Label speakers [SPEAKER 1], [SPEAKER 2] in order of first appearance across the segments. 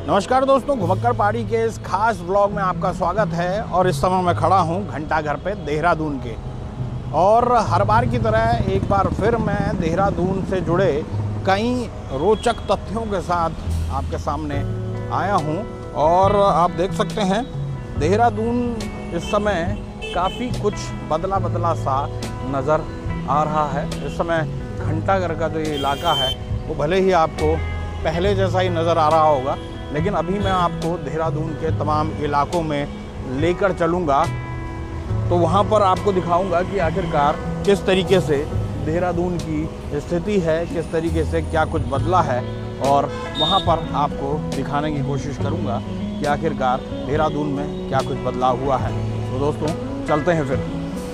[SPEAKER 1] नमस्कार दोस्तों, घुमक्कड़ पहाड़ी के इस खास ब्लॉग में आपका स्वागत है। और इस समय मैं खड़ा हूँ घंटाघर पे देहरादून के। और हर बार की तरह एक बार फिर मैं देहरादून से जुड़े कई रोचक तथ्यों के साथ आपके सामने आया हूँ। और आप देख सकते हैं देहरादून इस समय काफ़ी कुछ बदला बदला सा नज़र आ रहा है। इस समय घंटाघर का जो ये इलाका है वो भले ही आपको पहले जैसा ही नज़र आ रहा होगा, लेकिन अभी मैं आपको देहरादून के तमाम इलाकों में लेकर चलूँगा, तो वहाँ पर आपको दिखाऊंगा कि आखिरकार किस तरीके से देहरादून की स्थिति है, किस तरीके से क्या कुछ बदला है। और वहाँ पर आपको दिखाने की कोशिश करूँगा कि आखिरकार देहरादून में क्या कुछ बदलाव हुआ है। तो दोस्तों चलते हैं फिर।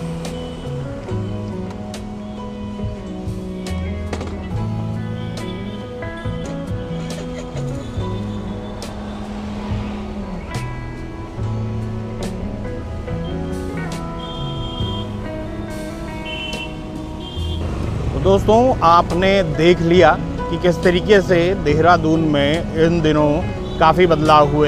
[SPEAKER 1] दोस्तों आपने देख लिया कि किस तरीके से देहरादून में इन दिनों काफ़ी बदलाव हुए।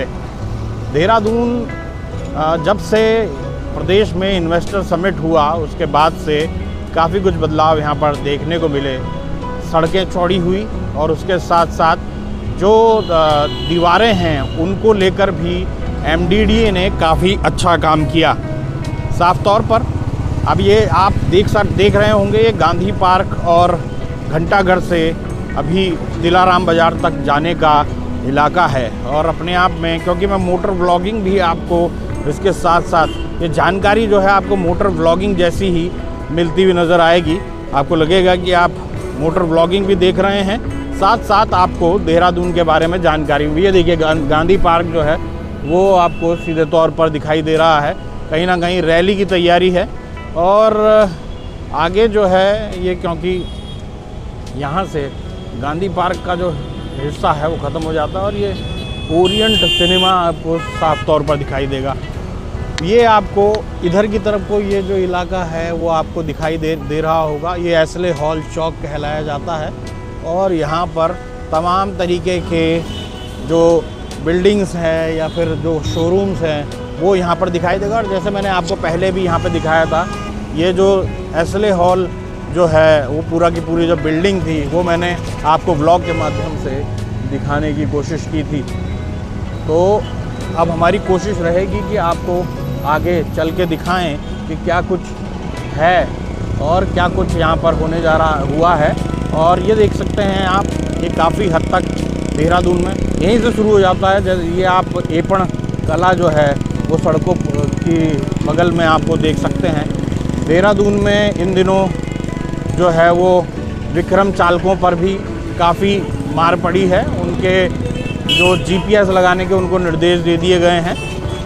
[SPEAKER 1] देहरादून जब से प्रदेश में इन्वेस्टर समिट हुआ उसके बाद से काफ़ी कुछ बदलाव यहाँ पर देखने को मिले। सड़कें चौड़ी हुई और उसके साथ साथ जो दीवारें हैं उनको लेकर भी MDDA ने काफ़ी अच्छा काम किया। साफ तौर पर अब ये आप देख रहे होंगे, ये गांधी पार्क और घंटाघर से अभी दिलाराम बाज़ार तक जाने का इलाका है। और अपने आप में, क्योंकि मैं मोटर व्लॉगिंग भी आपको इसके साथ साथ ये जानकारी जो है आपको मोटर व्लॉगिंग जैसी ही मिलती हुई नज़र आएगी। आपको लगेगा कि आप मोटर व्लॉगिंग भी देख रहे हैं, साथ साथ आपको देहरादून के बारे में जानकारी भी। ये देखिए गांधी पार्क जो है वो आपको सीधे तौर पर दिखाई दे रहा है। कहीं ना कहीं रैली की तैयारी है। और आगे जो है ये, क्योंकि यहाँ से गांधी पार्क का जो हिस्सा है वो ख़त्म हो जाता है और ये ओरिएंट सिनेमा आपको साफ तौर पर दिखाई देगा। ये आपको इधर की तरफ को ये जो इलाका है वो आपको दिखाई दे रहा होगा। ये एसले हॉल चौक कहलाया जाता है। और यहाँ पर तमाम तरीके के जो बिल्डिंग्स हैं या फिर जो शोरूम्स हैं वो यहाँ पर दिखाई देगा। और जैसे मैंने आपको पहले भी यहाँ पे दिखाया था, ये जो एसले हॉल जो है वो पूरा की पूरी जो बिल्डिंग थी वो मैंने आपको ब्लॉग के माध्यम से दिखाने की कोशिश की थी। तो अब हमारी कोशिश रहेगी कि आपको आगे चल के दिखाएं कि क्या कुछ है और क्या कुछ यहाँ पर होने जा रहा हुआ है। और ये देख सकते हैं आप, ये काफ़ी हद तक देहरादून में यहीं से शुरू हो जाता है। जैसे ये आप एपण कला जो है वो सड़कों की बगल में आपको देख सकते हैं। देहरादून में इन दिनों जो है वो विक्रम चालकों पर भी काफ़ी मार पड़ी है। उनके जो GPS लगाने के उनको निर्देश दे दिए गए हैं।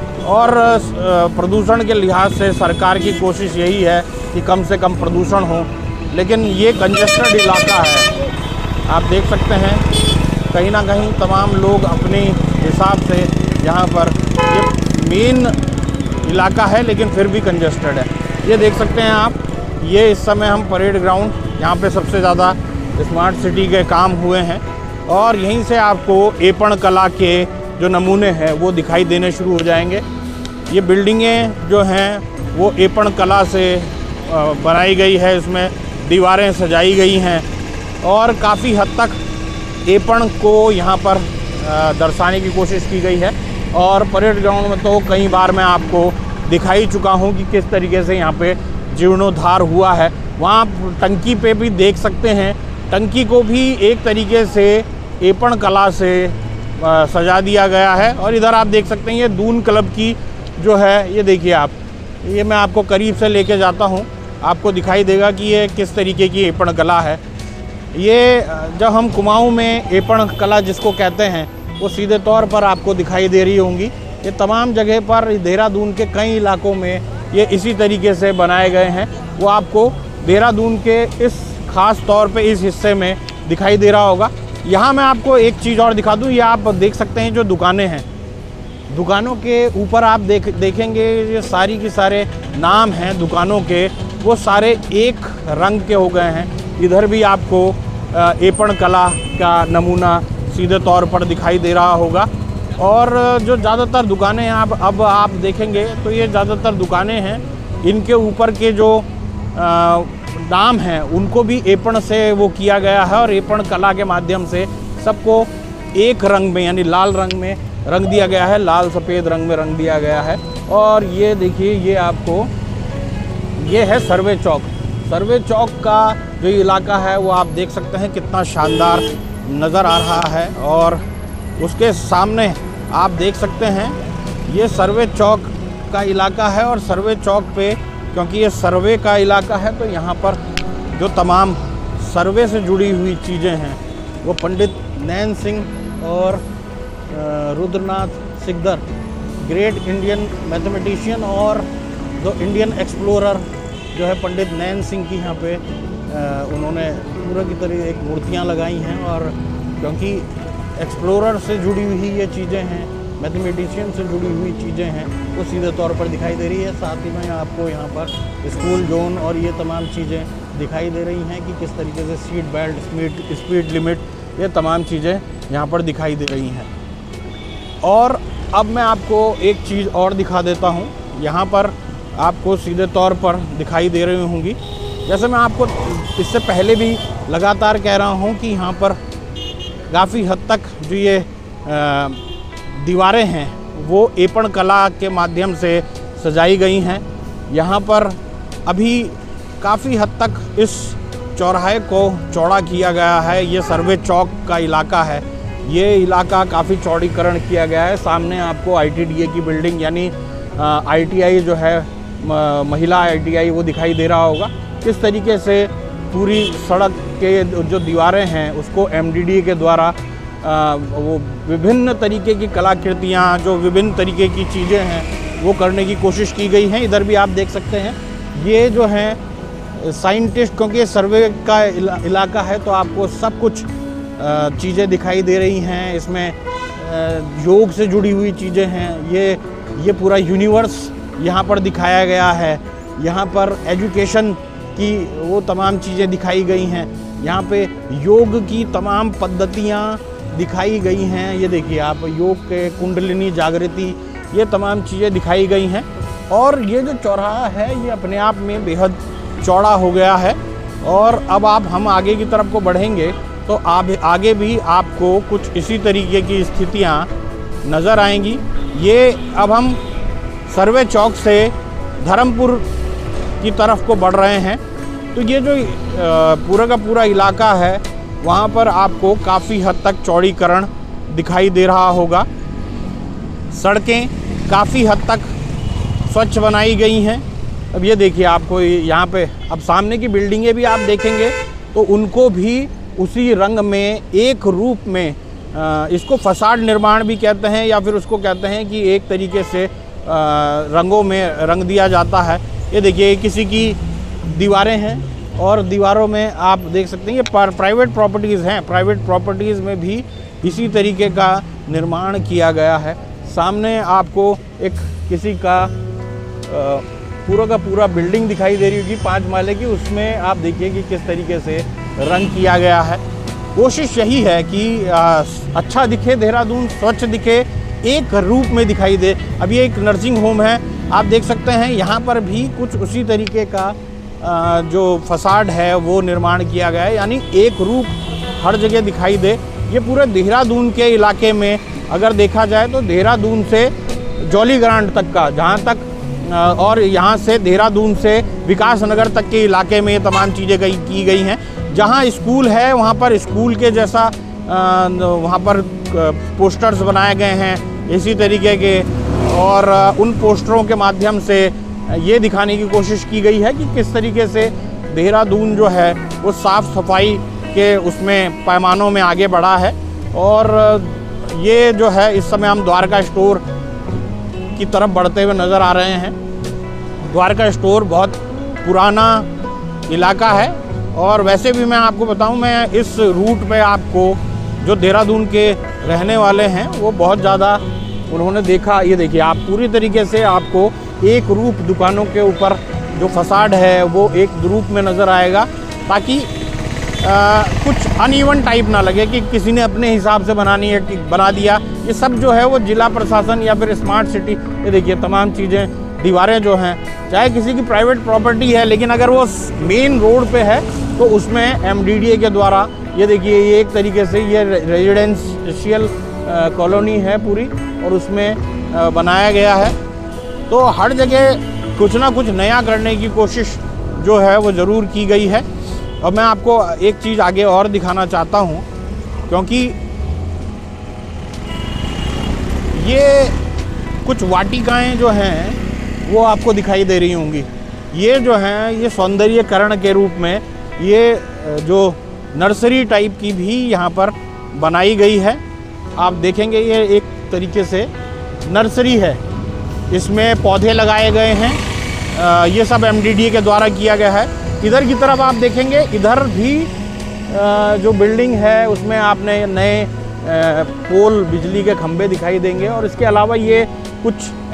[SPEAKER 1] और प्रदूषण के लिहाज से सरकार की कोशिश यही है कि कम से कम प्रदूषण हो, लेकिन ये कंजेस्टेड इलाका है। आप देख सकते हैं कहीं ना कहीं तमाम लोग अपने हिसाब से यहाँ पर, ये मेन इलाका है लेकिन फिर भी कंजेस्टेड है। ये देख सकते हैं आप, ये इस समय हम परेड ग्राउंड, यहाँ पे सबसे ज़्यादा स्मार्ट सिटी के काम हुए हैं। और यहीं से आपको एपण कला के जो नमूने हैं वो दिखाई देने शुरू हो जाएंगे। ये बिल्डिंगें जो हैं वो एपण कला से बनाई गई है, इसमें दीवारें सजाई गई हैं और काफ़ी हद तक एपण को यहाँ पर दर्शाने की कोशिश की गई है। और परेड ग्राउंड में तो कई बार मैं आपको दिखाई चुका हूँ कि किस तरीके से यहाँ पे जीर्णोद्धार हुआ है। वहाँ टंकी पे भी देख सकते हैं, टंकी को भी एक तरीके से एपण कला से सजा दिया गया है। और इधर आप देख सकते हैं ये दून क्लब की जो है, ये देखिए आप, ये मैं आपको करीब से लेके जाता हूँ, आपको दिखाई देगा कि ये किस तरीके की एपण कला है। ये जब हम कुमाऊँ में एपण कला जिसको कहते हैं वो सीधे तौर पर आपको दिखाई दे रही होंगी। ये तमाम जगह पर देहरादून के कई इलाकों में ये इसी तरीके से बनाए गए हैं। वो आपको देहरादून के इस ख़ास तौर पे इस हिस्से में दिखाई दे रहा होगा। यहाँ मैं आपको एक चीज़ और दिखा दूँ, ये आप देख सकते हैं जो दुकानें हैं, दुकानों के ऊपर आप देखेंगे ये सारी की सारे नाम हैं दुकानों के, वो सारे एक रंग के हो गए हैं। इधर भी आपको एपण कला का नमूना सीधे तौर पर दिखाई दे रहा होगा। और जो ज़्यादातर दुकानें अब आप देखेंगे तो ये ज़्यादातर दुकानें हैं, इनके ऊपर के जो नाम हैं उनको भी एपण से वो किया गया है और एपण कला के माध्यम से सबको एक रंग में यानी लाल रंग में रंग दिया गया है, लाल सफ़ेद रंग में रंग दिया गया है। और ये देखिए, ये आपको ये है सर्वे चौक। सर्वे चौक का जो इलाका है वो आप देख सकते हैं कितना शानदार नज़र आ रहा है। और उसके सामने आप देख सकते हैं ये सर्वे चौक का इलाका है। और सर्वे चौक पे क्योंकि ये सर्वे का इलाका है तो यहाँ पर जो तमाम सर्वे से जुड़ी हुई चीज़ें हैं वो पंडित नैन सिंह और Rudranath Sikdar, great Indian mathematician और जो इंडियन एक्सप्लोरर जो है पंडित नैन सिंह की यहाँ पे उन्होंने पूरा की तरह एक मूर्तियाँ लगाई हैं। और क्योंकि एक्सप्लोरर से जुड़ी हुई ये चीज़ें हैं, मैथमेटिशियन से जुड़ी हुई चीज़ें हैं, वो सीधे तौर पर दिखाई दे रही है। साथ ही में आपको यहाँ पर स्कूल जोन और ये तमाम चीज़ें दिखाई दे रही हैं कि किस तरीके से सीट बेल्ट, स्पीड लिमिट, ये तमाम चीज़ें यहाँ पर दिखाई दे रही हैं। और अब मैं आपको एक चीज़ और दिखा देता हूँ, यहाँ पर आपको सीधे तौर पर दिखाई दे रही होंगी। जैसे मैं आपको इससे पहले भी लगातार कह रहा हूँ कि यहाँ पर काफ़ी हद तक जो ये दीवारें हैं वो एपण कला के माध्यम से सजाई गई हैं। यहाँ पर अभी काफ़ी हद तक इस चौराहे को चौड़ा किया गया है। ये सर्वे चौक का इलाका है, ये इलाका काफ़ी चौड़ीकरण किया गया है। सामने आपको ITDA की बिल्डिंग यानी ITI जो है महिला ITI वो दिखाई दे रहा होगा। किस तरीके से पूरी सड़क के जो दीवारें हैं उसको MDDA के द्वारा वो विभिन्न तरीके की कलाकृतियाँ, जो विभिन्न तरीके की चीज़ें हैं वो करने की कोशिश की गई हैं। इधर भी आप देख सकते हैं ये जो हैं साइंटिस्ट, क्योंकि ये सर्वे का इलाका है तो आपको सब कुछ चीज़ें दिखाई दे रही हैं। इसमें योग से जुड़ी हुई चीज़ें हैं, ये पूरा यूनिवर्स यहाँ पर दिखाया गया है। यहाँ पर एजुकेशन की वो तमाम चीज़ें दिखाई गई हैं। यहाँ पे योग की तमाम पद्धतियाँ दिखाई गई हैं। ये देखिए आप, योग के कुंडलिनी जागृति, ये तमाम चीज़ें दिखाई गई हैं। और ये जो चौराहा है ये अपने आप में बेहद चौड़ा हो गया है। और अब हम आगे की तरफ को बढ़ेंगे तो आगे भी आपको कुछ इसी तरीके की स्थितियाँ नज़र आएंगी। ये अब हम सर्वे चौक से धर्मपुर की तरफ को बढ़ रहे हैं तो ये जो पूरा का पूरा इलाका है वहाँ पर आपको काफ़ी हद तक चौड़ीकरण दिखाई दे रहा होगा। सड़कें काफ़ी हद तक स्वच्छ बनाई गई हैं। अब ये देखिए आपको यहाँ पे अब सामने की बिल्डिंगें भी आप देखेंगे तो उनको भी उसी रंग में, एक रूप में, इसको फसाड निर्माण भी कहते हैं या फिर उसको कहते हैं कि एक तरीके से रंगों में रंग दिया जाता है। ये देखिए किसी की दीवारें हैं और दीवारों में आप देख सकते हैं ये प्राइवेट प्रॉपर्टीज़ हैं। प्राइवेट प्रॉपर्टीज़ में भी इसी तरीके का निर्माण किया गया है। सामने आपको एक किसी का पूरा का पूरा बिल्डिंग दिखाई दे रही होगी 5 माले की, उसमें आप देखिए कि किस तरीके से रंग किया गया है। कोशिश यही है कि अच्छा दिखे देहरादून, स्वच्छ दिखे, एक रूप में दिखाई दे। अब ये एक नर्सिंग होम है, आप देख सकते हैं यहाँ पर भी कुछ उसी तरीके का जो फसाड है वो निर्माण किया गया है, यानी एक रूप हर जगह दिखाई दे। ये पूरे देहरादून के इलाके में अगर देखा जाए तो देहरादून से जौलीग्रांट तक का, जहाँ तक और यहाँ से देहरादून से विकास नगर तक के इलाके में ये तमाम चीज़ें की गई हैं। जहाँ स्कूल है वहाँ पर स्कूल के जैसा वहाँ पर पोस्टर्स बनाए गए हैं इसी तरीके के, और उन पोस्टरों के माध्यम से ये दिखाने की कोशिश की गई है कि किस तरीके से देहरादून जो है वो साफ़ सफाई के उसमें पैमानों में आगे बढ़ा है। और ये जो है इस समय हम द्वारका स्टोर की तरफ बढ़ते हुए नज़र आ रहे हैं। द्वारका स्टोर बहुत पुराना इलाका है और वैसे भी मैं आपको बताऊं, मैं इस रूट पे आपको जो देहरादून के रहने वाले हैं वो बहुत ज़्यादा उन्होंने देखा। ये देखिए आप पूरी तरीके से आपको एक रूप दुकानों के ऊपर जो फसाड है वो एक रूप में नज़र आएगा, ताकि कुछ अनइवन टाइप ना लगे कि किसी ने अपने हिसाब से बनानी है कि बना दिया। ये सब जो है वो जिला प्रशासन या फिर स्मार्ट सिटी, ये देखिए तमाम चीज़ें, दीवारें जो हैं, चाहे किसी की प्राइवेट प्रॉपर्टी है लेकिन अगर वो मेन रोड पे है तो उसमें एमडीडीए के द्वारा, ये देखिए ये एक तरीके से ये रेजिडेंशियल कॉलोनी है पूरी और उसमें बनाया गया है। तो हर जगह कुछ ना कुछ नया करने की कोशिश जो है वो ज़रूर की गई है। और मैं आपको एक चीज़ आगे और दिखाना चाहता हूँ, क्योंकि ये कुछ वाटिकाएं जो हैं वो आपको दिखाई दे रही होंगी। ये जो हैं ये सौंदर्यीकरण के रूप में ये जो नर्सरी टाइप की भी यहाँ पर बनाई गई है। आप देखेंगे ये एक तरीके से नर्सरी है, इसमें पौधे लगाए गए हैं। ये सब एमडीडीए के द्वारा किया गया है। इधर की तरफ आप देखेंगे, इधर भी जो बिल्डिंग है उसमें आपने नए पोल, बिजली के खंभे दिखाई देंगे। और इसके अलावा ये कुछ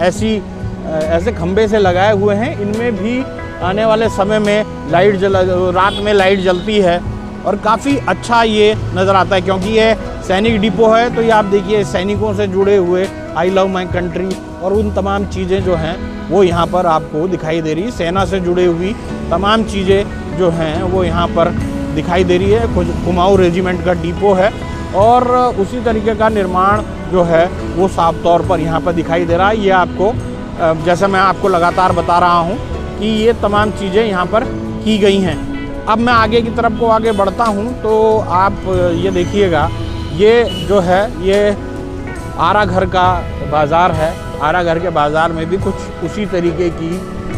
[SPEAKER 1] ऐसे खंभे से लगाए हुए हैं, इनमें भी आने वाले समय में लाइट रात में लाइट जलती है और काफ़ी अच्छा ये नज़र आता है। क्योंकि ये सैनिक डिपो है तो ये आप देखिए सैनिकों से जुड़े हुए आई लव माई कंट्री और उन तमाम चीज़ें जो हैं वो यहाँ पर आपको दिखाई दे रही है। सेना से जुड़े हुई तमाम चीज़ें जो हैं वो यहाँ पर दिखाई दे रही है। कुमाऊं रेजिमेंट का डिपो है और उसी तरीके का निर्माण जो है वो साफ तौर पर यहाँ पर दिखाई दे रहा है। ये आपको जैसे मैं आपको लगातार बता रहा हूँ कि ये तमाम चीज़ें यहाँ पर की गई हैं। अब मैं आगे की तरफ को आगे बढ़ता हूँ तो आप ये देखिएगा, ये जो है ये आरा घर का बाज़ार है। आरा घर के बाज़ार में भी कुछ उसी तरीके की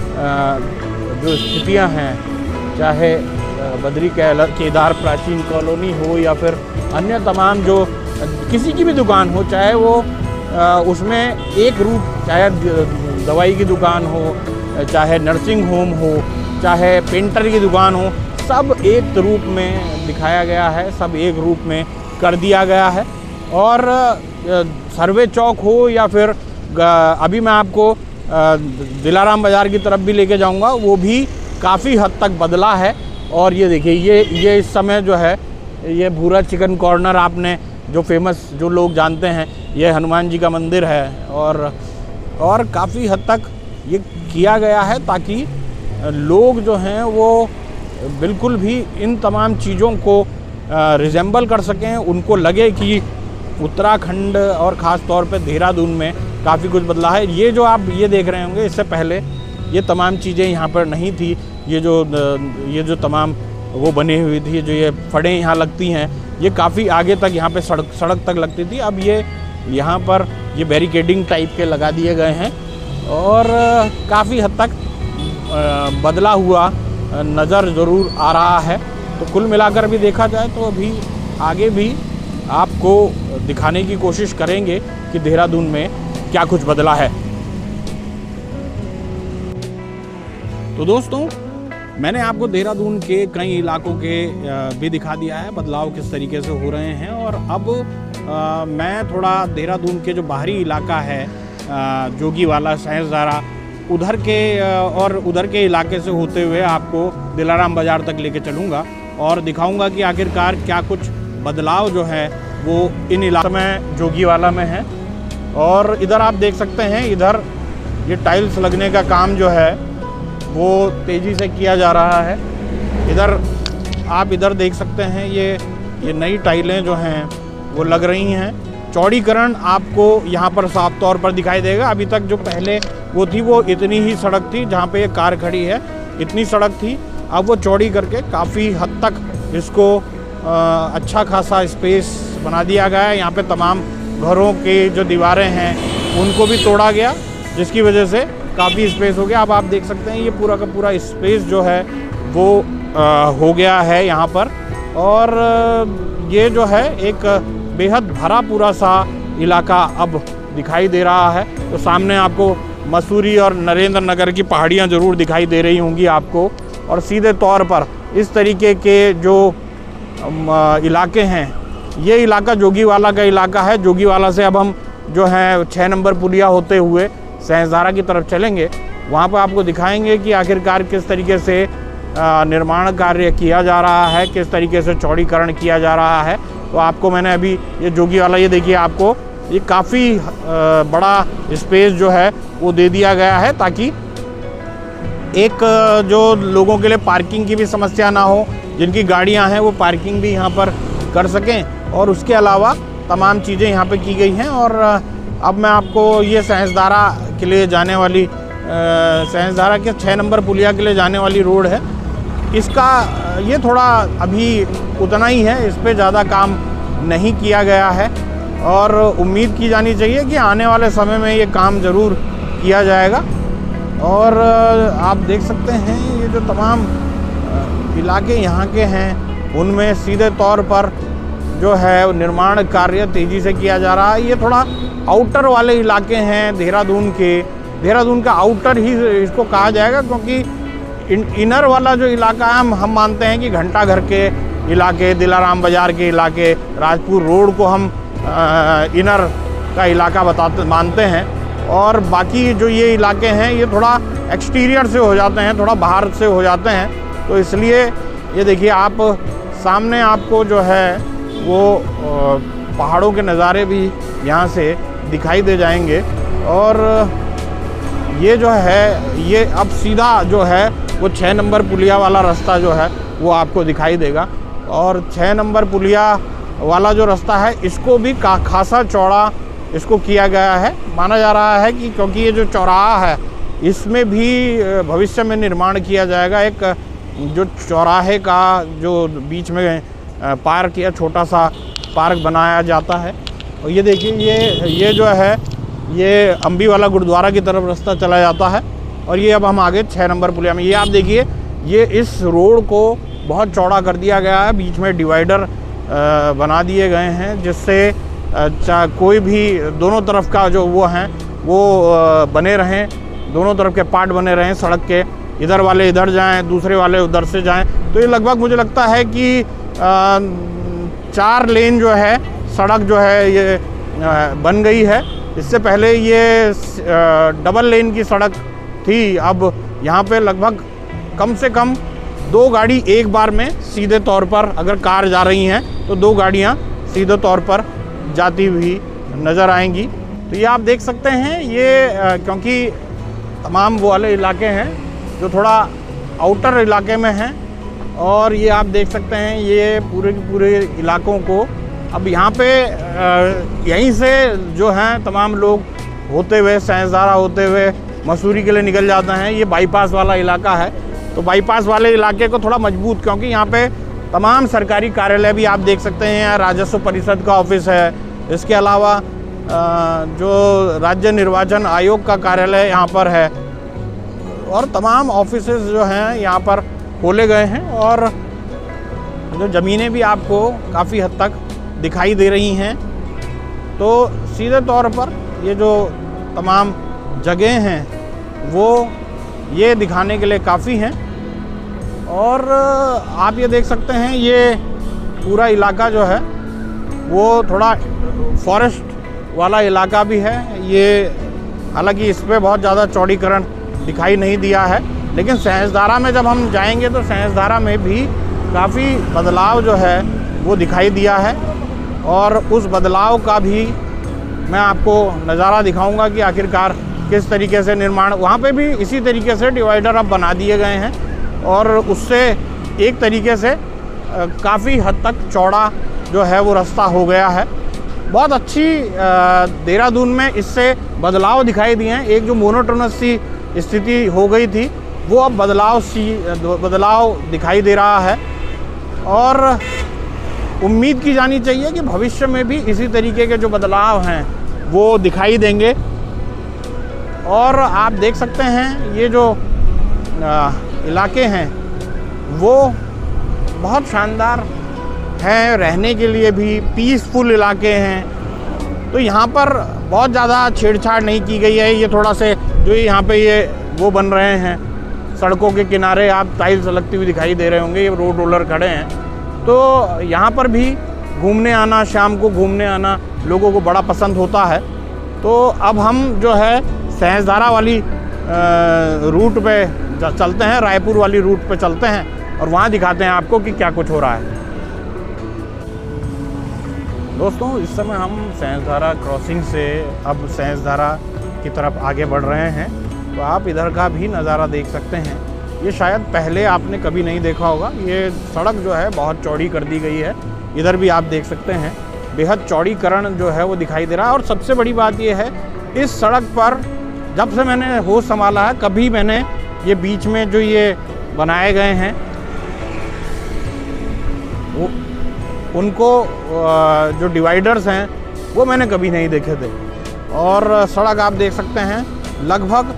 [SPEAKER 1] जो स्थितियाँ हैं, चाहे बद्री केदार प्राचीन कॉलोनी हो या फिर अन्य तमाम जो किसी की भी दुकान हो, चाहे वो उसमें एक रूप, चाहे दवाई की दुकान हो, चाहे नर्सिंग होम हो, चाहे पेंटर की दुकान हो, सब एक रूप में दिखाया गया है, सब एक रूप में कर दिया गया है। और सर्वे चौक हो या फिर अभी मैं आपको दिलाराम बाज़ार की तरफ भी लेके जाऊंगा, वो भी काफ़ी हद तक बदला है। और ये देखिए ये इस समय जो है ये भूरा चिकन कॉर्नर, आपने जो फेमस जो लोग जानते हैं, ये हनुमान जी का मंदिर है और काफ़ी हद तक ये किया गया है ताकि लोग जो हैं वो बिल्कुल भी इन तमाम चीज़ों को रिजेंबल कर सकें, उनको लगे कि उत्तराखंड और ख़ास तौर पे देहरादून में काफ़ी कुछ बदला है। ये जो आप ये देख रहे होंगे, इससे पहले ये तमाम चीज़ें यहाँ पर नहीं थी। ये जो तमाम वो बनी हुई थी, जो ये फड़ें यहाँ लगती हैं, ये काफ़ी आगे तक यहाँ पे सड़क तक लगती थी। अब ये यहाँ पर ये बैरिकेडिंग टाइप के लगा दिए गए हैं और काफ़ी हद तक बदला हुआ नज़र ज़रूर आ रहा है। तो कुल मिलाकर भी देखा जाए तो अभी आगे भी आपको दिखाने की कोशिश करेंगे कि देहरादून में क्या कुछ बदला है। तो दोस्तों, मैंने आपको देहरादून के कई इलाकों के भी दिखा दिया है, बदलाव किस तरीके से हो रहे हैं। और अब मैं थोड़ा देहरादून के जो बाहरी इलाका है, जोगीवाला, सहसदारा, उधर के इलाके से होते हुए आपको दिलाराम बाज़ार तक लेके चलूँगा और दिखाऊंगा कि आखिरकार क्या कुछ बदलाव जो है वो इन इलाकों में जोगीवाला में है। और इधर आप देख सकते हैं, इधर ये टाइल्स लगने का काम जो है वो तेज़ी से किया जा रहा है। इधर आप देख सकते हैं, ये नई टाइलें जो हैं वो लग रही हैं। चौड़ीकरण आपको यहाँ पर साफ तौर पर दिखाई देगा। अभी तक जो पहले वो थी वो इतनी ही सड़क थी, जहाँ पे ये कार खड़ी है इतनी सड़क थी। अब वो चौड़ी करके काफ़ी हद तक इसको अच्छा खासा स्पेस बना दिया गया है। यहाँ पे तमाम घरों के जो दीवारें हैं उनको भी तोड़ा गया, जिसकी वजह से काफ़ी स्पेस हो गया। अब आप देख सकते हैं ये पूरा का पूरा स्पेस जो है वो हो गया है यहाँ पर। और ये जो है एक बेहद भरा पूरा सा इलाका अब दिखाई दे रहा है। तो सामने आपको मसूरी और नरेंद्र नगर की पहाड़ियाँ ज़रूर दिखाई दे रही होंगी आपको। और सीधे तौर पर इस तरीके के जो इलाके हैं, ये इलाका जोगीवाला का इलाका है। जोगीवाला से अब हम जो है 6 नंबर पुलिया होते हुए सहसदारा की तरफ चलेंगे। वहाँ पर आपको दिखाएंगे कि आखिरकार किस तरीके से निर्माण कार्य किया जा रहा है, किस तरीके से चौड़ीकरण किया जा रहा है। तो आपको मैंने अभी ये जोगी वाला, ये देखिए, आपको ये काफ़ी बड़ा स्पेस जो है वो दे दिया गया है, ताकि एक जो लोगों के लिए पार्किंग की भी समस्या ना हो, जिनकी गाड़ियां हैं वो पार्किंग भी यहाँ पर कर सकें। और उसके अलावा तमाम चीज़ें यहाँ पे की गई हैं। और अब मैं आपको ये सहसदारा के लिए जाने वाली, सहसदारा के 6 नंबर पुलिया के लिए जाने वाली रोड है, इसका ये थोड़ा अभी उतना ही है, इस पर ज़्यादा काम नहीं किया गया है। और उम्मीद की जानी चाहिए कि आने वाले समय में ये काम ज़रूर किया जाएगा। और आप देख सकते हैं ये जो तमाम इलाके यहाँ के हैं, उनमें सीधे तौर पर जो है निर्माण कार्य तेज़ी से किया जा रहा है। ये थोड़ा आउटर वाले इलाके हैं देहरादून के, देहरादून का आउटर ही इसको कहा जाएगा, क्योंकि इनर वाला जो इलाका है हम मानते हैं कि घंटा घर के इलाके, दिलाराम बाज़ार के इलाके, राजपुर रोड को हम इनर का इलाका मानते हैं। और बाकी जो ये इलाके हैं ये थोड़ा एक्सटीरियर से हो जाते हैं, थोड़ा बाहर से हो जाते हैं। तो इसलिए ये देखिए, आप सामने आपको जो है वो पहाड़ों के नज़ारे भी यहाँ से दिखाई दे जाएंगे। और ये जो है, ये अब सीधा जो है वो 6 नंबर पुलिया वाला रास्ता जो है वो आपको दिखाई देगा। और 6 नंबर पुलिया वाला जो रास्ता है, इसको भी खासा चौड़ा इसको किया गया है। माना जा रहा है कि क्योंकि ये जो चौराहा है, इसमें भी भविष्य में निर्माण किया जाएगा। एक जो चौराहे का जो बीच में पार्क या छोटा सा पार्क बनाया जाता है। और ये देखिए, ये जो है ये अम्बी वाला गुरुद्वारा की तरफ रास्ता चला जाता है। और ये अब हम आगे 6 नंबर पुलिया में, ये आप देखिए, ये इस रोड को बहुत चौड़ा कर दिया गया है, बीच में डिवाइडर बना दिए गए हैं, जिससे कोई भी दोनों तरफ का जो वो हैं वो बने रहें, दोनों तरफ के पार्ट बने रहें सड़क के, इधर वाले इधर जाएं, दूसरे वाले उधर से जाएं। तो ये लगभग मुझे लगता है कि 4 लेन जो है सड़क जो है ये बन गई है। इससे पहले ये डबल लेन की सड़क थी। अब यहाँ पे लगभग कम से कम 2 गाड़ी एक बार में सीधे तौर पर, अगर कार जा रही हैं तो 2 गाड़ियाँ सीधे तौर पर जाती हुई नज़र आएंगी। तो ये आप देख सकते हैं, ये क्योंकि तमाम वो वाले इलाके हैं जो थोड़ा आउटर इलाके में हैं। और ये आप देख सकते हैं, ये पूरे के पूरे इलाकों को अब यहाँ पे यहीं से जो हैं तमाम लोग होते हुए, सहसदारा होते हुए मसूरी के लिए निकल जाते हैं। ये बाईपास वाला इलाका है, तो बाईपास वाले इलाके को थोड़ा मजबूत, क्योंकि यहाँ पे तमाम सरकारी कार्यालय भी आप देख सकते हैं। यहाँ राजस्व परिषद का ऑफिस है, इसके अलावा जो राज्य निर्वाचन आयोग का कार्यालय यहाँ पर है, और तमाम ऑफिसेस जो हैं यहाँ पर खोले गए हैं। और जो ज़मीनें भी आपको काफ़ी हद तक दिखाई दे रही हैं। तो सीधे तौर पर ये जो तमाम जगह हैं वो ये दिखाने के लिए काफ़ी हैं। और आप ये देख सकते हैं, ये पूरा इलाका जो है वो थोड़ा फॉरेस्ट वाला इलाका भी है। ये हालांकि इस पर बहुत ज़्यादा चौड़ीकरण दिखाई नहीं दिया है, लेकिन सहसदारा में जब हम जाएंगे तो सहसदारा में भी काफ़ी बदलाव जो है वो दिखाई दिया है। और उस बदलाव का भी मैं आपको नज़ारा दिखाऊंगा कि आखिरकार किस तरीके से निर्माण, वहाँ पे भी इसी तरीके से डिवाइडर अब बना दिए गए हैं। और उससे एक तरीके से काफ़ी हद तक चौड़ा जो है वो रास्ता हो गया है। बहुत अच्छी देहरादून में इससे बदलाव दिखाई दिए हैं। एक जो मोनोटोनस सी स्थिति हो गई थी, वो अब बदलाव दिखाई दे रहा है। और उम्मीद की जानी चाहिए कि भविष्य में भी इसी तरीके के जो बदलाव हैं वो दिखाई देंगे। और आप देख सकते हैं, ये जो इलाके हैं वो बहुत शानदार हैं, रहने के लिए भी पीसफुल इलाके हैं। तो यहाँ पर बहुत ज़्यादा छेड़छाड़ नहीं की गई है। ये थोड़ा से जो यहाँ पे ये वो बन रहे हैं, सड़कों के किनारे आप टाइल्स लगती हुई दिखाई दे रहे होंगे, ये रोड रोलर खड़े हैं। तो यहाँ पर भी घूमने आना, शाम को घूमने आना लोगों को बड़ा पसंद होता है। तो अब हम जो है सहसदारा वाली रूट पे चलते हैं, रायपुर वाली रूट पे चलते हैं और वहाँ दिखाते हैं आपको कि क्या कुछ हो रहा है। दोस्तों, इस समय हम सैंसधारा क्रॉसिंग से अब सैंसधारा की तरफ आगे बढ़ रहे हैं, तो आप इधर का भी नज़ारा देख सकते हैं। ये शायद पहले आपने कभी नहीं देखा होगा। ये सड़क जो है बहुत चौड़ी कर दी गई है। इधर भी आप देख सकते हैं बेहद चौड़ीकरण जो है वो दिखाई दे रहा है। और सबसे बड़ी बात ये है, इस सड़क पर जब से मैंने होश संभाला है, कभी मैंने ये बीच में जो ये बनाए गए हैं वो उनको जो डिवाइडर्स हैं वो मैंने कभी नहीं देखे थे। और सड़क आप देख सकते हैं लगभग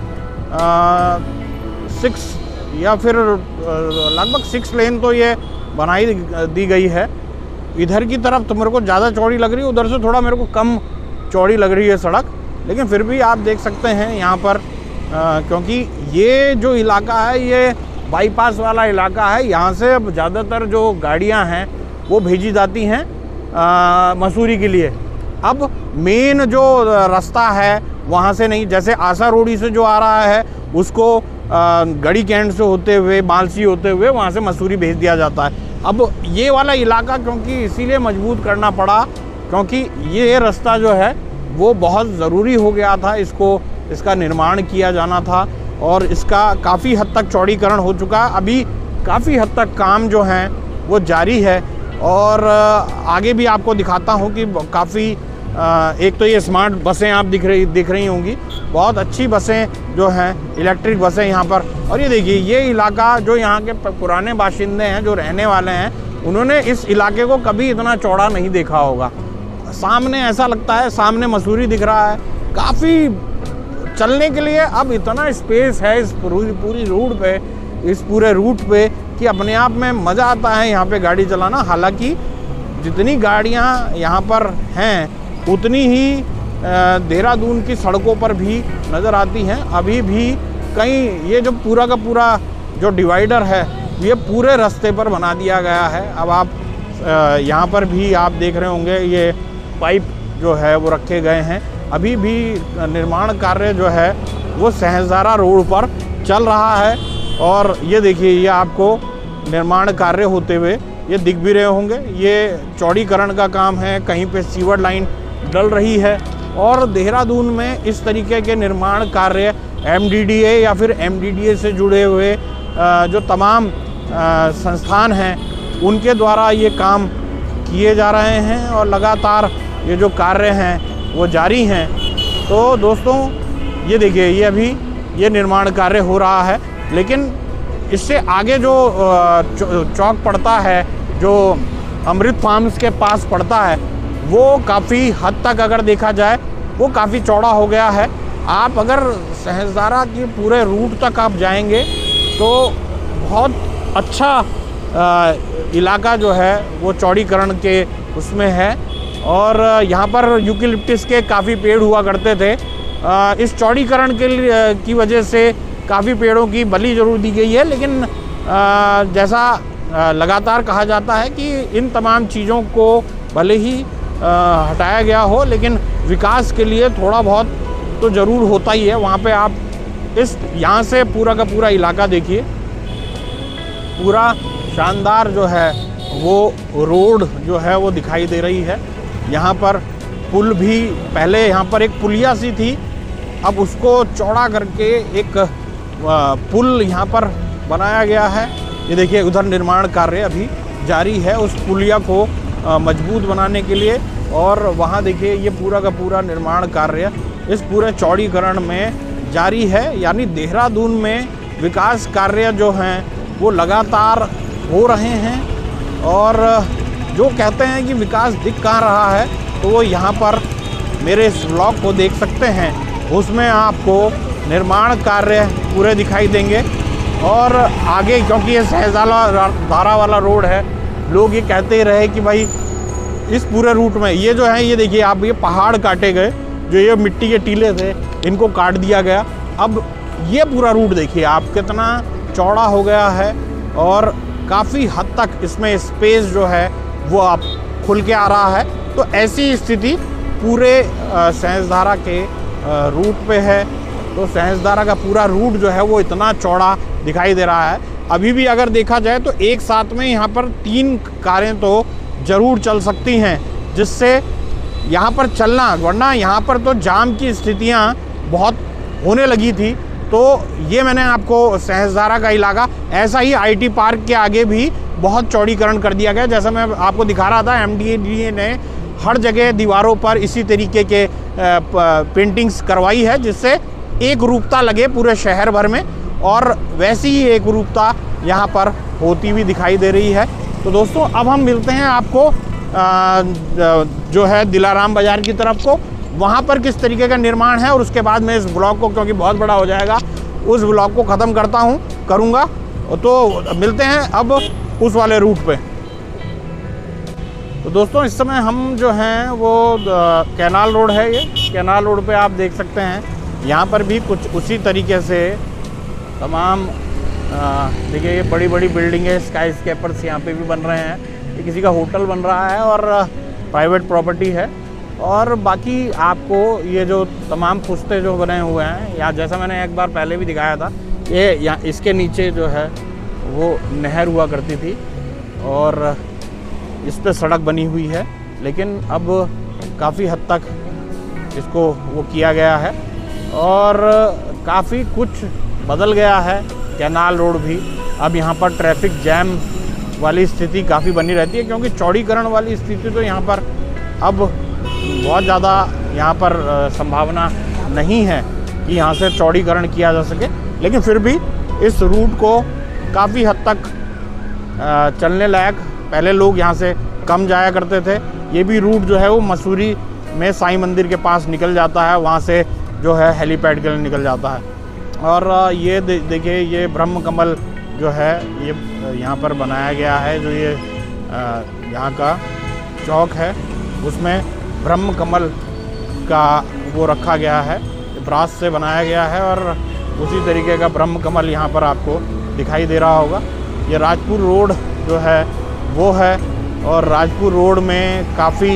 [SPEAKER 1] 6 या फिर लगभग 6 लेन तो ये बनाई दी गई है। इधर की तरफ तो मेरे को ज़्यादा चौड़ी लग रही है, उधर से थोड़ा मेरे को कम चौड़ी लग रही है सड़क, लेकिन फिर भी आप देख सकते हैं यहाँ पर क्योंकि ये जो इलाका है ये बाईपास वाला इलाका है। यहाँ से अब ज़्यादातर जो गाड़ियाँ हैं वो भेजी जाती हैं मसूरी के लिए। अब मेन जो रास्ता है वहाँ से नहीं, जैसे आशा रोडी से जो आ रहा है उसको गढ़ी कैंट से होते हुए मालसी होते हुए वहाँ से मसूरी भेज दिया जाता है। अब ये वाला इलाका क्योंकि इसीलिए मजबूत करना पड़ा क्योंकि ये रास्ता जो है वो बहुत ज़रूरी हो गया था, इसका निर्माण किया जाना था और इसका काफ़ी हद तक चौड़ीकरण हो चुका। अभी काफ़ी हद तक काम जो है वो जारी है और आगे भी आपको दिखाता हूँ कि काफ़ी एक तो ये स्मार्ट बसें आप दिख रही होंगी, बहुत अच्छी बसें जो हैं, इलेक्ट्रिक बसें यहाँ पर। और ये देखिए, ये इलाका जो यहाँ के पुराने बाशिंदे हैं, जो रहने वाले हैं, उन्होंने इस इलाके को कभी इतना चौड़ा नहीं देखा होगा। सामने ऐसा लगता है सामने मसूरी दिख रहा है, काफ़ी चलने के लिए अब इतना स्पेस है इस पूरी रूट पे, इस पूरे रूट पे कि अपने आप में मज़ा आता है यहाँ पे गाड़ी चलाना। हालांकि जितनी गाड़ियाँ यहाँ पर हैं उतनी ही देहरादून की सड़कों पर भी नज़र आती हैं। अभी भी कहीं ये जो पूरा का पूरा जो डिवाइडर है ये पूरे रास्ते पर बना दिया गया है। अब आप यहाँ पर भी आप देख रहे होंगे ये पाइप जो है वो रखे गए हैं। अभी भी निर्माण कार्य जो है वो सैंसधारा रोड पर चल रहा है और ये देखिए, ये आपको निर्माण कार्य होते हुए ये दिख भी रहे होंगे। ये चौड़ीकरण का काम है, कहीं पे सीवर लाइन डल रही है और देहरादून में इस तरीके के निर्माण कार्य MDDA या फिर MDDA से जुड़े हुए जो तमाम संस्थान हैं उनके द्वारा ये काम किए जा रहे हैं और लगातार ये जो कार्य हैं वो जारी हैं। तो दोस्तों, ये देखिए, ये अभी ये निर्माण कार्य हो रहा है, लेकिन इससे आगे जो चौक पड़ता है, जो अमृत फार्म्स के पास पड़ता है, वो काफ़ी हद तक अगर देखा जाए वो काफ़ी चौड़ा हो गया है। आप अगर सैंसधारा के पूरे रूट तक आप जाएंगे तो बहुत अच्छा इलाका जो है वो चौड़ीकरण के उसमें है और यहाँ पर यूकेलिप्टस के काफ़ी पेड़ हुआ करते थे। इस चौड़ीकरण की वजह से काफ़ी पेड़ों की बलि जरूर दी गई है, लेकिन जैसा लगातार कहा जाता है कि इन तमाम चीज़ों को भले ही हटाया गया हो, लेकिन विकास के लिए थोड़ा बहुत तो ज़रूर होता ही है। वहाँ पे आप यहाँ से पूरा का पूरा इलाका देखिए, पूरा शानदार जो है वो रोड जो है वो दिखाई दे रही है। यहाँ पर पुल भी, पहले यहाँ पर एक पुलिया सी थी, अब उसको चौड़ा करके एक पुल यहाँ पर बनाया गया है। ये देखिए, उधर निर्माण कार्य अभी जारी है उस पुलिया को मजबूत बनाने के लिए और वहाँ देखिए ये पूरा का पूरा निर्माण कार्य इस पूरे चौड़ीकरण में जारी है। यानी देहरादून में विकास कार्य जो हैं वो लगातार हो रहे हैं और जो कहते हैं कि विकास दिख कहाँ रहा है, तो वो यहाँ पर मेरे इस ब्लॉग को देख सकते हैं, उसमें आपको निर्माण कार्य पूरे दिखाई देंगे। और आगे क्योंकि ये सैंसधारा वाला रोड है, लोग ये कहते रहे कि भाई इस पूरे रूट में ये जो है, ये देखिए आप, ये पहाड़ काटे गए, जो ये मिट्टी के टीले थे इनको काट दिया गया। अब ये पूरा रूट देखिए आप कितना चौड़ा हो गया है और काफ़ी हद तक इसमें स्पेस जो है वो आप खुल के आ रहा है। तो ऐसी स्थिति पूरे सैंसधारा के रूट पे है। तो सैंसधारा का पूरा रूट जो है वो इतना चौड़ा दिखाई दे रहा है। अभी भी अगर देखा जाए तो एक साथ में यहाँ पर 3 कारें तो ज़रूर चल सकती हैं, जिससे यहाँ पर चलना, वरना यहाँ पर तो जाम की स्थितियाँ बहुत होने लगी थी। तो ये मैंने आपको सहस्त्रधारा का इलाका, ऐसा ही आईटी पार्क के आगे भी बहुत चौड़ीकरण कर दिया गया। जैसा मैं आपको दिखा रहा था, एमडीए ने हर जगह दीवारों पर इसी तरीके के पेंटिंग्स करवाई है, जिससे एक रूपता लगे पूरे शहर भर में, और वैसी ही एक रूपता यहाँ पर होती हुई दिखाई दे रही है। तो दोस्तों अब हम मिलते हैं आपको जो है दिलाराम बाज़ार की तरफ को, वहाँ पर किस तरीके का निर्माण है, और उसके बाद मैं इस ब्लॉग को, क्योंकि बहुत बड़ा हो जाएगा, उस ब्लॉग को ख़त्म करूँगा। तो मिलते हैं अब उस वाले रूट पे। तो दोस्तों इस समय हम जो हैं वो कैनाल रोड है, ये कैनाल रोड पे आप देख सकते हैं, यहाँ पर भी कुछ उसी तरीके से तमाम देखिए ये बड़ी बड़ी बिल्डिंगें, स्काई स्केपर्स यहाँ पे भी बन रहे हैं। ये किसी का होटल बन रहा है और प्राइवेट प्रॉपर्टी है। और बाकी आपको ये जो तमाम पुश्ते जो बने हुए हैं, या जैसा मैंने एक बार पहले भी दिखाया था, ये यहाँ इसके नीचे जो है वो नहर हुआ करती थी और इस पे सड़क बनी हुई है, लेकिन अब काफ़ी हद तक इसको वो किया गया है और काफ़ी कुछ बदल गया है। कैनाल रोड भी अब यहाँ पर ट्रैफिक जैम वाली स्थिति काफ़ी बनी रहती है, क्योंकि चौड़ीकरण वाली स्थिति तो यहाँ पर अब बहुत ज़्यादा यहाँ पर संभावना नहीं है कि यहाँ से चौड़ीकरण किया जा सके। लेकिन फिर भी इस रूट को काफ़ी हद तक चलने लायक, पहले लोग यहाँ से कम जाया करते थे। ये भी रूट जो है वो मसूरी में साईं मंदिर के पास निकल जाता है, वहाँ से जो है हेलीपैड के लिए निकल जाता है। और ये देखिए ये ब्रह्म कमल जो है ये यहाँ पर बनाया गया है, जो ये यहाँ का चौक है उसमें ब्रह्म कमल का वो रखा गया है, ब्रास से बनाया गया है, और उसी तरीके का ब्रह्म कमल यहाँ पर आपको दिखाई दे रहा होगा। ये राजपुर रोड जो है वो है, और राजपुर रोड में काफ़ी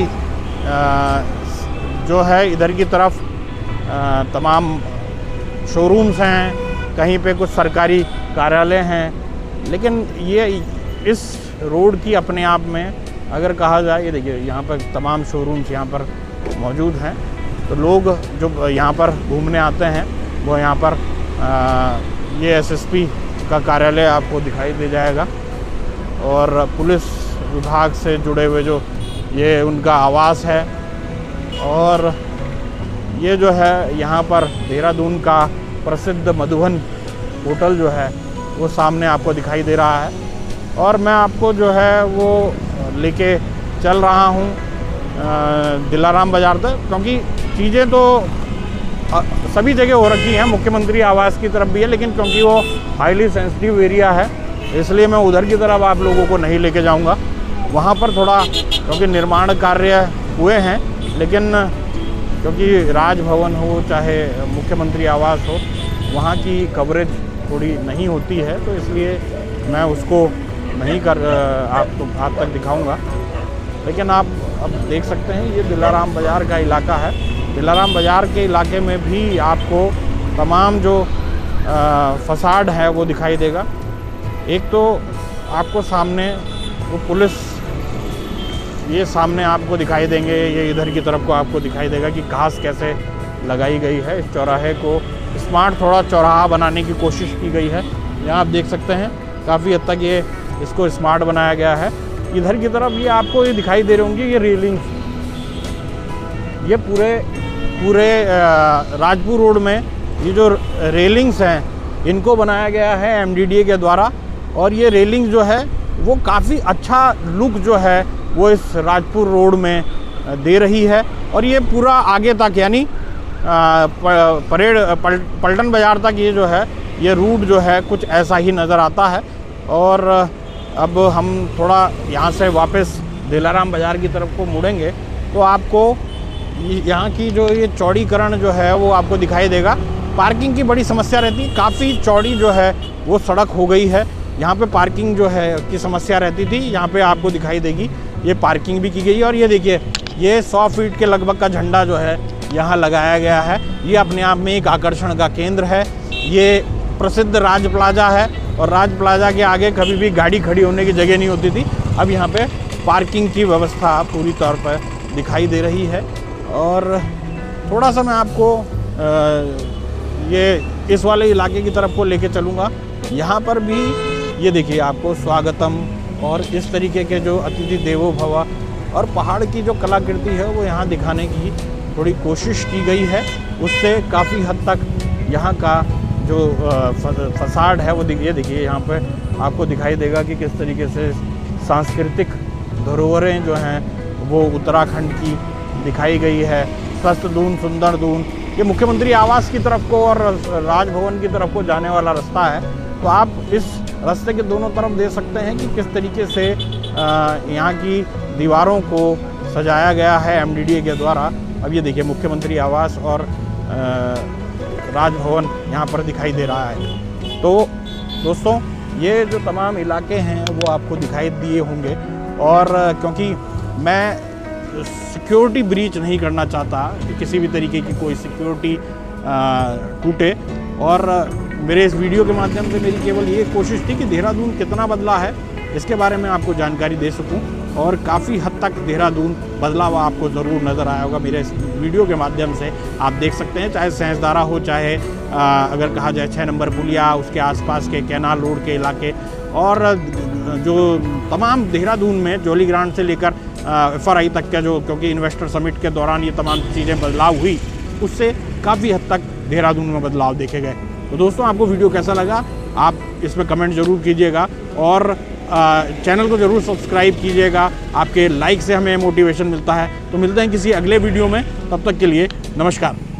[SPEAKER 1] जो है इधर की तरफ तमाम शोरूम्स हैं, कहीं पे कुछ सरकारी कार्यालय हैं। लेकिन ये इस रोड की अपने आप में अगर कहा जाए, ये देखिए यहाँ पर तमाम शोरूम्स यहाँ पर मौजूद हैं। तो लोग जो यहाँ पर घूमने आते हैं वो यहाँ पर ये एसएसपी का कार्यालय आपको दिखाई दे जाएगा, और पुलिस विभाग से जुड़े हुए जो ये उनका आवास है। और ये जो है यहाँ पर देहरादून का प्रसिद्ध मधुबन होटल जो है वो सामने आपको दिखाई दे रहा है। और मैं आपको जो है वो लेके चल रहा हूँ दिलाराम बाज़ार तक, क्योंकि चीज़ें तो सभी जगह हो रखी हैं, मुख्यमंत्री आवास की तरफ भी है, लेकिन क्योंकि वो हाईली सेंसिटिव एरिया है इसलिए मैं उधर की तरफ आप लोगों को नहीं लेके जाऊंगा। वहाँ पर थोड़ा क्योंकि निर्माण कार्य हुए हैं, लेकिन क्योंकि राजभवन हो चाहे मुख्यमंत्री आवास हो, वहाँ की कवरेज थोड़ी नहीं होती है, तो इसलिए मैं उसको नहीं आप तक दिखाऊंगा। लेकिन आप अब देख सकते हैं ये दिलाराम बाज़ार का इलाका है। दिलाराम बाज़ार के इलाके में भी आपको तमाम जो फसाड है वो दिखाई देगा। एक तो आपको सामने वो पुलिस, ये सामने आपको दिखाई देंगे, ये इधर की तरफ को आपको दिखाई देगा कि घास कैसे लगाई गई है। इस चौराहे को स्मार्ट थोड़ा चौराहा बनाने की कोशिश की गई है। यहाँ आप देख सकते हैं काफ़ी हद तक ये इसको स्मार्ट बनाया गया है। इधर की तरफ ये आपको ये दिखाई दे रहे होंगे ये रेलिंग्स, ये पूरे राजपुर रोड में ये जो रेलिंग्स हैं इनको बनाया गया है एमडीडीए के द्वारा। और ये रेलिंग जो है वो काफ़ी अच्छा लुक जो है वो इस राजपुर रोड में दे रही है। और ये पूरा आगे तक यानी पलटन बाज़ार तक ये जो है ये रूट जो है कुछ ऐसा ही नज़र आता है। और अब हम थोड़ा यहाँ से वापस दिलाराम बाज़ार की तरफ को मुड़ेंगे तो आपको यहाँ की जो ये चौड़ीकरण जो है वो आपको दिखाई देगा। पार्किंग की बड़ी समस्या रहती है, काफ़ी चौड़ी जो है वो सड़क हो गई है। यहाँ पे पार्किंग जो है की समस्या रहती थी, यहाँ पे आपको दिखाई देगी ये पार्किंग भी की गई है। और ये देखिए ये 100 फीट के लगभग का झंडा जो है यहाँ लगाया गया है। ये अपने आप में एक आकर्षण का केंद्र है। ये प्रसिद्ध राज प्लाजा है और राज प्लाजा के आगे कभी भी गाड़ी खड़ी होने की जगह नहीं होती थी। अब यहाँ पे पार्किंग की व्यवस्था पूरी तौर पर दिखाई दे रही है। और थोड़ा सा मैं आपको ये इस वाले इलाके की तरफ को लेके चलूँगा। यहाँ पर भी ये देखिए आपको स्वागतम और इस तरीके के जो अतिथि देवो भव और पहाड़ की जो कलाकृति है वो यहाँ दिखाने की थोड़ी कोशिश की गई है। उससे काफ़ी हद तक यहाँ का जो फसाड है वो ये देखिए यहाँ पे आपको दिखाई देगा कि किस तरीके से सांस्कृतिक धरोहरें जो हैं वो उत्तराखंड की दिखाई गई है। स्वस्थ दून सुंदर दून, ये मुख्यमंत्री आवास की तरफ को और राजभवन की तरफ को जाने वाला रास्ता है। तो आप इस रास्ते के दोनों तरफ देख सकते हैं कि किस तरीके से यहाँ की दीवारों को सजाया गया है MDDA के द्वारा। अब ये देखिए मुख्यमंत्री आवास और राजभवन यहाँ पर दिखाई दे रहा है। तो दोस्तों ये जो तमाम इलाके हैं वो आपको दिखाई दिए होंगे। और क्योंकि मैं सिक्योरिटी ब्रीच नहीं करना चाहता कि किसी भी तरीके की कोई सिक्योरिटी टूटे, और मेरे इस वीडियो के माध्यम से मेरी केवल ये कोशिश थी कि देहरादून कितना बदला है इसके बारे में आपको जानकारी दे सकूं। और काफ़ी हद तक देहरादून बदला हुआ आपको ज़रूर नज़र आया होगा मेरे इस वीडियो के माध्यम से। आप देख सकते हैं चाहे सहसदारा हो, चाहे अगर कहा जाए 6 नंबर पुलिया, उसके आसपास के कैनाल रोड के इलाके, और जो तमाम देहरादून में जोली ग्रांट से लेकर FRI तक का जो, क्योंकि इन्वेस्टर समिट के दौरान ये तमाम चीज़ें बदलाव हुई, उससे काफ़ी हद तक देहरादून में बदलाव देखे गए। तो दोस्तों आपको वीडियो कैसा लगा आप इसमें कमेंट ज़रूर कीजिएगा और चैनल को ज़रूर सब्सक्राइब कीजिएगा। आपके लाइक से हमें मोटिवेशन मिलता है। तो मिलते हैं किसी अगले वीडियो में, तब तक के लिए नमस्कार।